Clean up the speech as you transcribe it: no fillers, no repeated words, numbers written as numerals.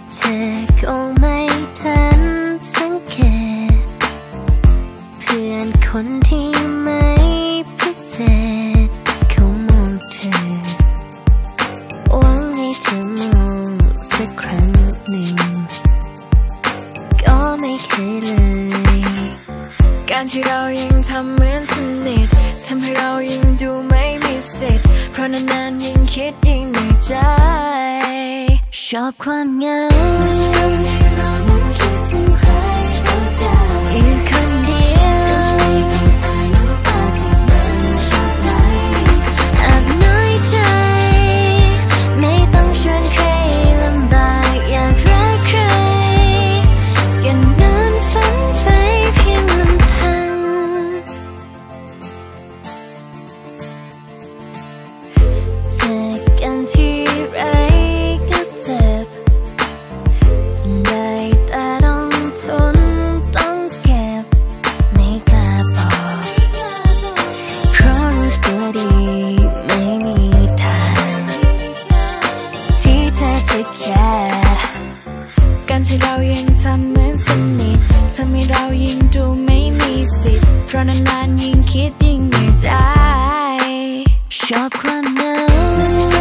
เธอคงไม่ทันสังเกตเพื่อนคนที่ไม่พิเศษเขามองเธอหวังให้เธอมองสักครั้งหนึ่งก็ไม่เคยเลยการที่เรายังทำเหมือนสนิททำให้เรายิ่งดูไม่มีสิทธิ์เพราะนานๆยิ่งคิดยิ่งเหนื่อยใจชอบความเหงาเรานั้นคิดถึงใครเข้าใจอยู่คนเดียวอายน้ำตาที่มันชอบไหลอาจน้อยใจไม่ต้องชวนใครลำบากอยากรักใครก็นอนฝันไปเพียงลำพังเจอกันที่ไรก็เจ็บได้แต่ต้องทนต้องเก็บไม่กล้าบอกเพราะรู้ตัวดีไม่มีทางที่เธอจะแค่การที่เรายังทำเหมือนสนิททำให้เรายิ่งดูไม่มีสิทธิ์เพราะนานๆยิ่งคิดยิ่งเหนื่อยใจชอบความเหงา